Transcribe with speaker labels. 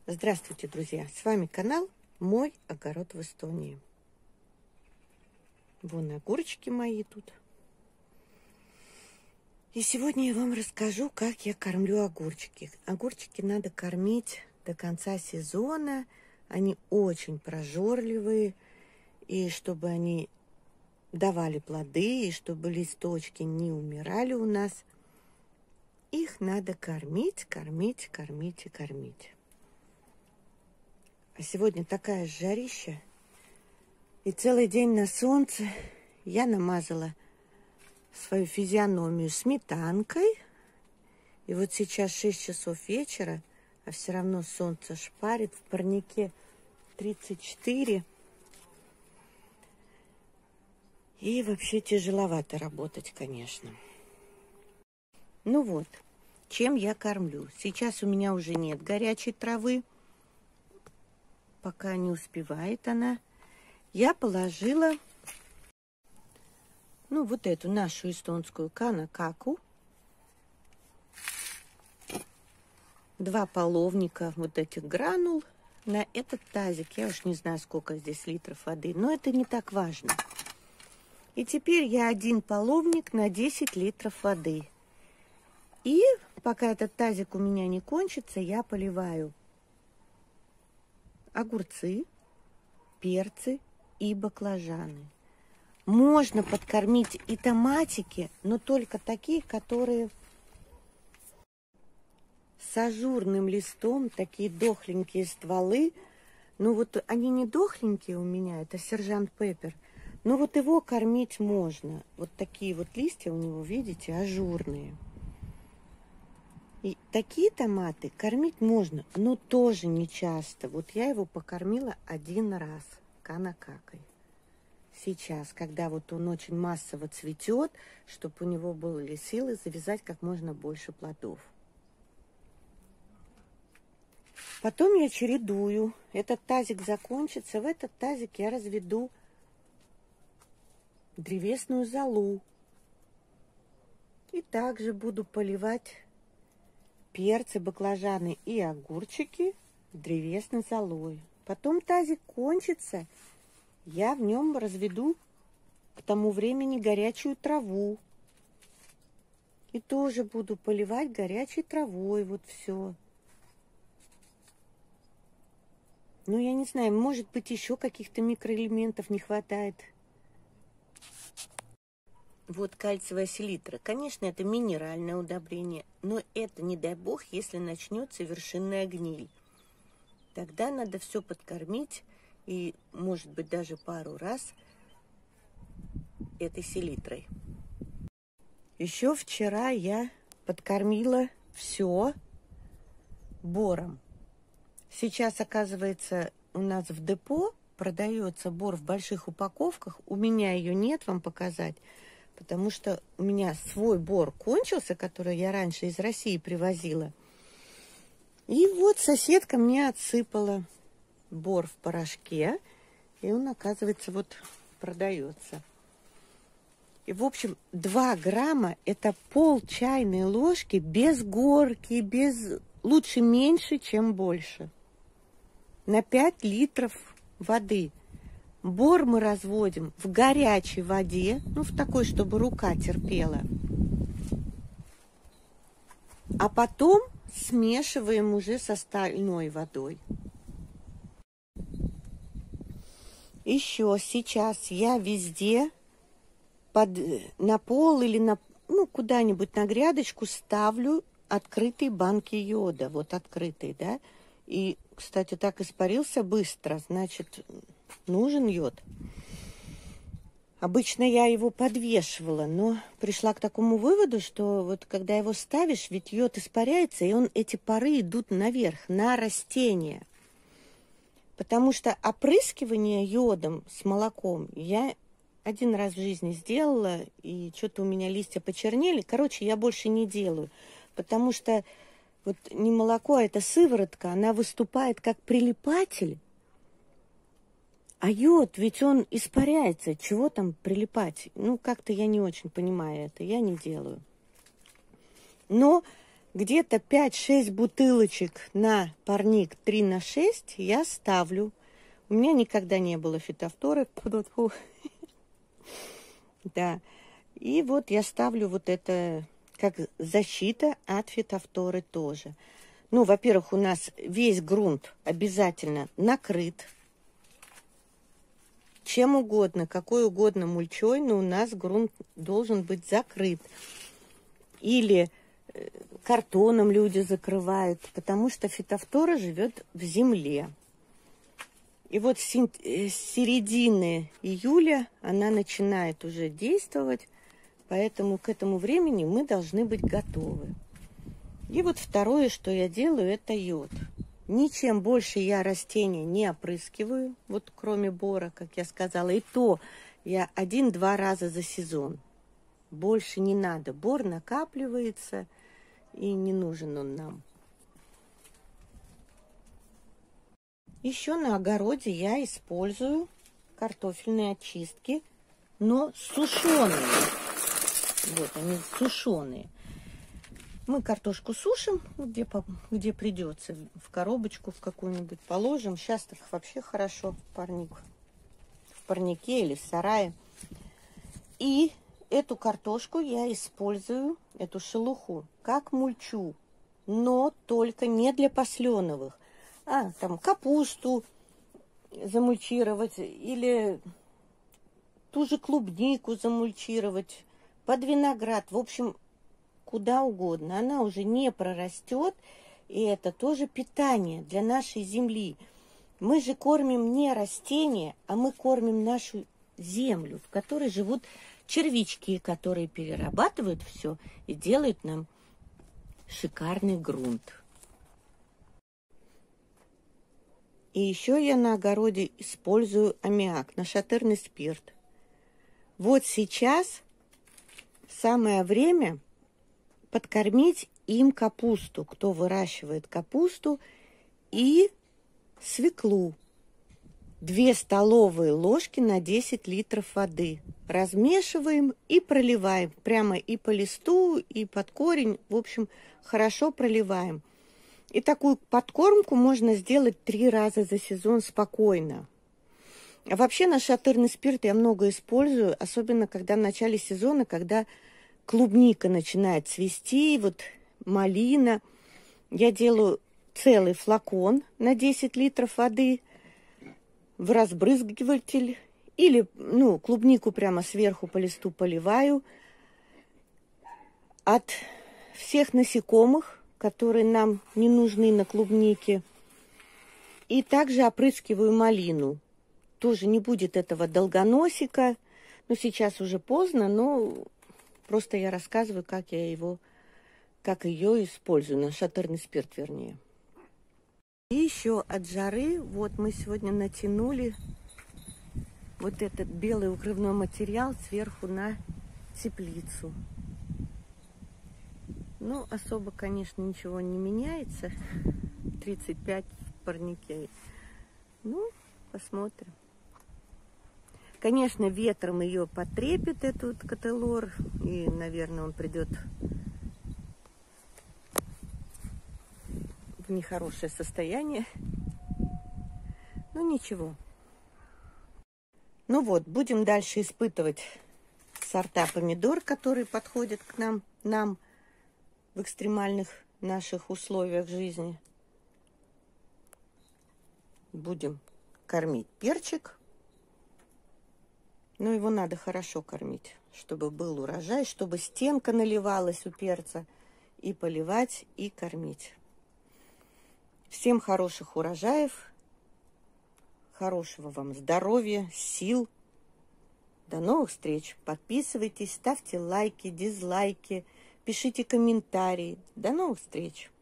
Speaker 1: Здравствуйте, друзья! С вами канал «Мой огород в Эстонии». Вон огурчики мои тут. И сегодня я вам расскажу, как я кормлю огурчики. Огурчики надо кормить до конца сезона. Они очень прожорливые. И чтобы они давали плоды, и чтобы листочки не умирали у нас, их надо кормить, кормить, кормить и кормить. А сегодня такая жарища, и целый день на солнце я намазала свою физиономию сметанкой. И вот сейчас 6 часов вечера, а все равно солнце шпарит, в парнике 34. И вообще тяжеловато работать, конечно. Ну вот, чем я кормлю. Сейчас у меня уже нет горячей травы. Пока не успевает она. Я положила, вот эту нашу эстонскую канакаку. 2 половника вот этих гранул на этот тазик. Я уж не знаю, сколько здесь литров воды, но это не так важно. И теперь я 1 половник на 10 литров воды. И пока этот тазик у меня не кончится, я поливаю огурцы, перцы и баклажаны. Можно подкормить и томатики, но только такие, которые с ажурным листом, такие дохленькие стволы. Ну вот они не дохленькие у меня, это сержант Пеппер. Но вот его кормить можно. Вот такие вот листья у него, видите, ажурные. И такие томаты кормить можно, но тоже не часто. Вот я его покормила 1 раз канакакой. Сейчас, когда вот он очень массово цветет, чтобы у него были силы завязать как можно больше плодов. Потом я чередую. Этот тазик закончится. В этот тазик я разведу древесную золу. И также буду поливать перцы, баклажаны и огурчики древесной золой. Потом тазик кончится, я в нем разведу к тому времени горячую траву. И тоже буду поливать горячей травой вот все. Ну, я не знаю, может быть, еще каких-то микроэлементов не хватает. Вот кальциевая селитра. Конечно, это минеральное удобрение, но это, не дай бог, если начнется вершинная гниль. Тогда надо все подкормить и, может быть, даже пару раз этой селитрой. Еще вчера я подкормила все бором. Сейчас, оказывается, у нас в депо продается бор в больших упаковках. У меня ее нет, вам показать. Потому что у меня свой бор кончился, который я раньше из России привозила. И вот соседка мне отсыпала бор в порошке. И он, оказывается, вот продается. И, в общем, 2 грамма – это пол чайной ложки без горки, без... Лучше меньше, чем больше. На 5 литров воды. Бор мы разводим в горячей воде, в такой, чтобы рука терпела. А потом смешиваем уже с остальной водой. Еще сейчас я везде на пол или куда-нибудь на грядочку ставлю открытые банки йода. Вот открытые, да. И, кстати, так испарился быстро, значит... Нужен йод. Обычно я его подвешивала, но пришла к такому выводу, что вот когда его ставишь, ведь йод испаряется, и эти пары идут наверх, на растения. Потому что опрыскивание йодом с молоком я 1 раз в жизни сделала, и что-то у меня листья почернели. Короче, я больше не делаю, потому что вот не молоко, а это сыворотка, она выступает как прилипатель. А йод, ведь он испаряется. Чего там прилипать? Как-то я не очень понимаю это. Я не делаю. Но Где-то 5-6 бутылочек на парник 3×6 я ставлю. У меня никогда не было фитофторы. Да. И вот я ставлю вот это как защита от фитофторы тоже. Ну, во-первых, у нас весь грунт обязательно накрыт. Чем угодно, какой угодно мульчой, но у нас грунт должен быть закрыт. Или картоном люди закрывают, потому что фитофтора живет в земле. И вот с середины июля она начинает уже действовать, поэтому к этому времени мы должны быть готовы. И вот второе, что я делаю, это йод. Ничем больше я растения не опрыскиваю, вот кроме бора, как я сказала. И то я 1-2 раза за сезон. Больше не надо. Бор накапливается, и не нужен он нам. Еще на огороде я использую картофельные очистки, но сушеные. Вот они, сушеные. Мы картошку сушим, где придется, в коробочку в какую-нибудь положим. Сейчас так вообще хорошо в парнике или в сарае. И эту картошку я использую, эту шелуху, как мульчу, но только не для посленовых. Там капусту замульчировать или ту же клубнику замульчировать, под виноград. В общем, куда угодно. Она уже не прорастет, и это тоже питание для нашей земли. Мы же кормим не растения, а мы кормим нашу землю, в которой живут червячки, которые перерабатывают все и делают нам шикарный грунт. И еще я на огороде использую аммиак, нашатырный спирт. Вот сейчас самое время подкормить им капусту, кто выращивает капусту, и свеклу. 2 столовые ложки на 10 литров воды. Размешиваем и проливаем. Прямо и по листу, и под корень. В общем, хорошо проливаем. И такую подкормку можно сделать 3 раза за сезон спокойно. А вообще нашатырный спирт я много использую, особенно когда в начале сезона, когда клубника начинает цвести, вот малина. Я делаю целый флакон на 10 литров воды в разбрызгиватель. Или, клубнику прямо сверху по листу поливаю. От всех насекомых, которые нам не нужны на клубнике. И также опрыскиваю малину. Тоже не будет этого долгоносика. Сейчас уже поздно, но просто я рассказываю, как ее использую, нашатырный спирт, вернее. И еще от жары, вот мы сегодня натянули вот этот белый укрывной материал сверху на теплицу. Особо, конечно, ничего не меняется. 35 в парнике. Посмотрим. Конечно, ветром ее потрепет, этот кателор, и, наверное, он придет в нехорошее состояние. Ничего. Будем дальше испытывать сорта помидор, которые подходят к нам в экстремальных наших условиях жизни. Будем кормить перчик. Его надо хорошо кормить, чтобы был урожай, чтобы стенка наливалась у перца. И поливать, и кормить. Всем хороших урожаев, хорошего вам здоровья, сил. До новых встреч. Подписывайтесь, ставьте лайки, дизлайки, пишите комментарии. До новых встреч.